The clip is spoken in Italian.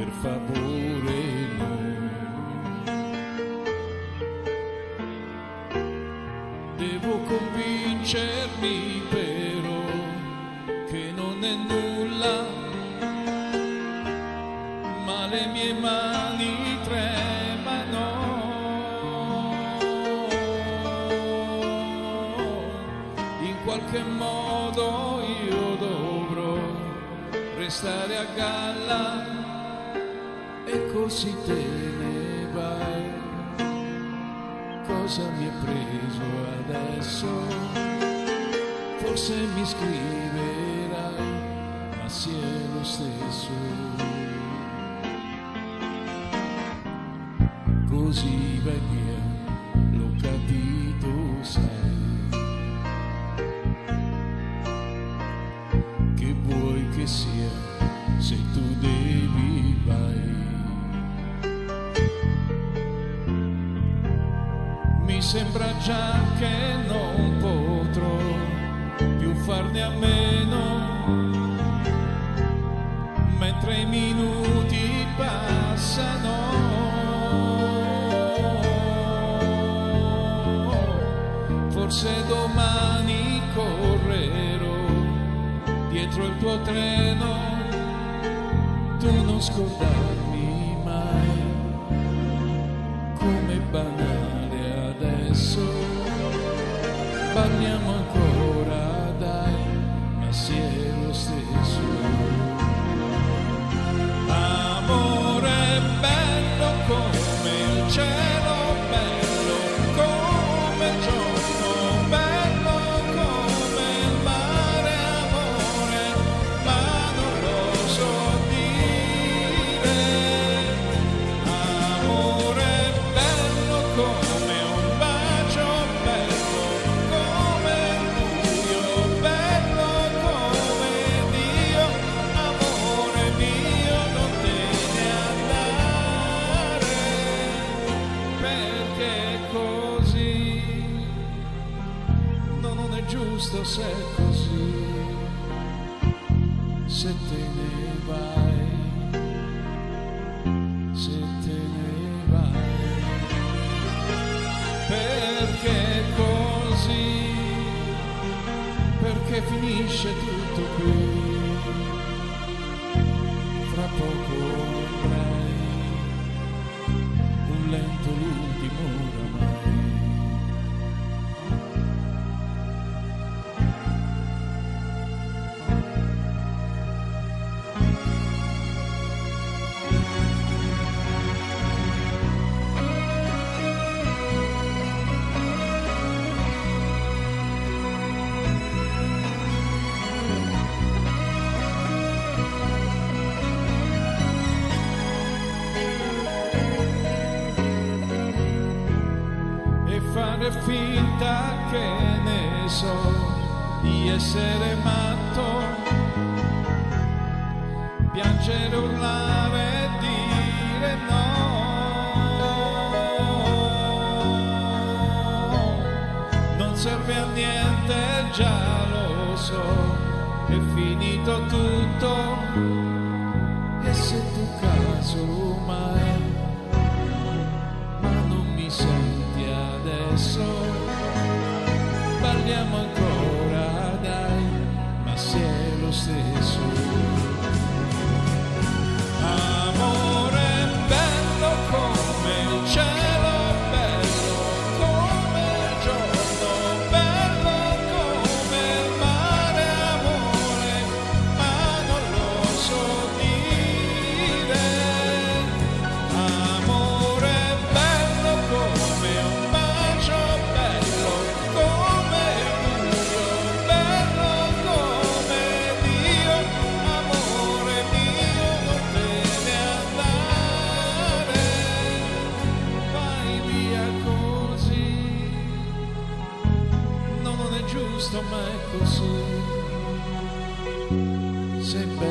favore no. Devo convincermi però che non è nulla, ma le mie mani tremano. In qualche modo io dovrò restare a galla, e così te ne vai. Cosa mi è preso adesso? Forse mi scriverai, ma si è lo stesso. Così vai via, l'ho capito, sai. Che vuoi che sia, se tu devi vai. Mi sembra già che non potrò più farne a meno, mentre i minuti passano. Forse domani correrò dietro il tuo treno, tu non scordarmi mai, com'è banale adesso. Parliamo ancora dai, ma si è lo stesso. Amore bello come il cielo, bello come il giorno, bello come il mare, amore, ma non lo so dire. Amore bello come un bacio, bello come il buio, bello come Dio. Amore mio, non te ne andare, perché così non è giusto se è così. Se te ne vai, se te ne vai, perché così, perché finisce tutto qui. Fra poco avrai un lento l'ultimo oramai. Fare finta che ne so di essere matto, piangere, urlare e dire no. Non serve a niente, già lo so, è finito tutto. E se tu caso mai, ma non mi senti adesso, parliamo ancora dai, ma se è lo stesso. Amore bello come il cielo, bello come il giorno, bello come il mare, amore, ma non lo so dire. Amore bello come un bacio, bello come il buio, bello come Dio. Amore mio, non te ne andare, vai via così. No, non è giusto, ma è così. Sei bello.